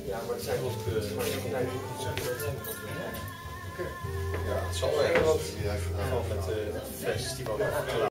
Ja, maar het zijn ook Ja, het zal wel. met het festival.